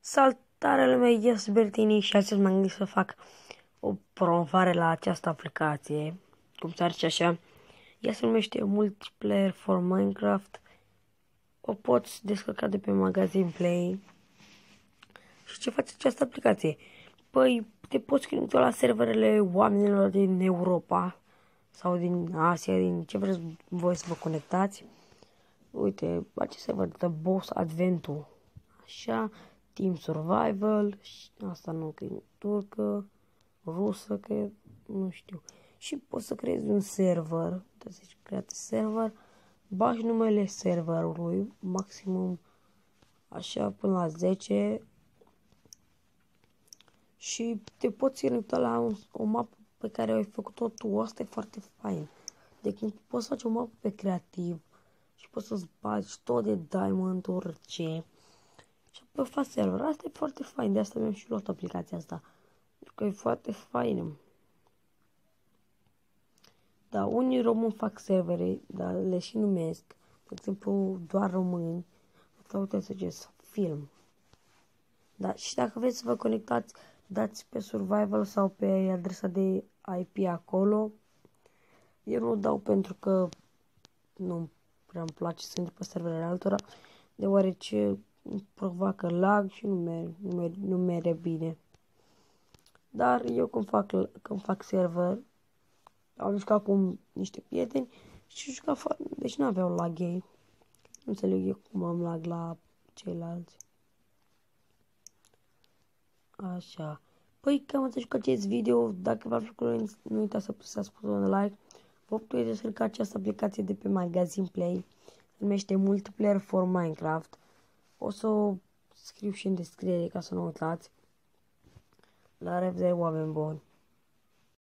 Salutare lumea, eu sunt Bertini și astăzi m-am gândit să fac o promovare la această aplicație, cum s-ar zice așa. Ea se numește Multiplayer for Minecraft. O poți descărca de pe Magazine Play. Și ce face această aplicație? Păi te poți conecta la serverele oamenilor din Europa sau din Asia, din ce vreți voi să vă conectați. Uite, acest server de Boss Adventure, așa, Team Survival, asta nu, că e turcă, rusă, că nu știu. Și poți să creezi un server, să zici, creat server, bagi numele serverului, maximum, așa, până la 10 și te poți conecta la o mapă pe care ai făcut-o tu. Asta e foarte fain. De când poți face o mapă pe creativ și poți să-ți bagi tot de diamond, orice. Și apoi faci server. Asta e foarte fain. De asta mi-am și luat aplicația asta. Pentru că e foarte faină. Da, unii români fac servere, dar le și numesc. De exemplu, doar români. Asta uite să ziceți, film. Da, și dacă vreți să vă conectați, dați pe survival sau pe adresa de IP acolo. Eu nu dau pentru că nu prea îmi place să intru pe serverele altora, deoarece îmi provoacă lag și nu merge bine. Dar eu când fac server, am jucat cu niște prieteni și jucat deci nu aveau lag ei. Nu înțeleg eu cum am lag la ceilalți. Așa. Păi cam atât cu acest video. Dacă v-a plăcut, nu uitați să apăsați butonul like. Vă puteți descărca această aplicație de pe Magazine Play. Se numește Multiplayer for Minecraft. O să o scriu și în descriere ca să nu uitați. La revedere, oameni buni!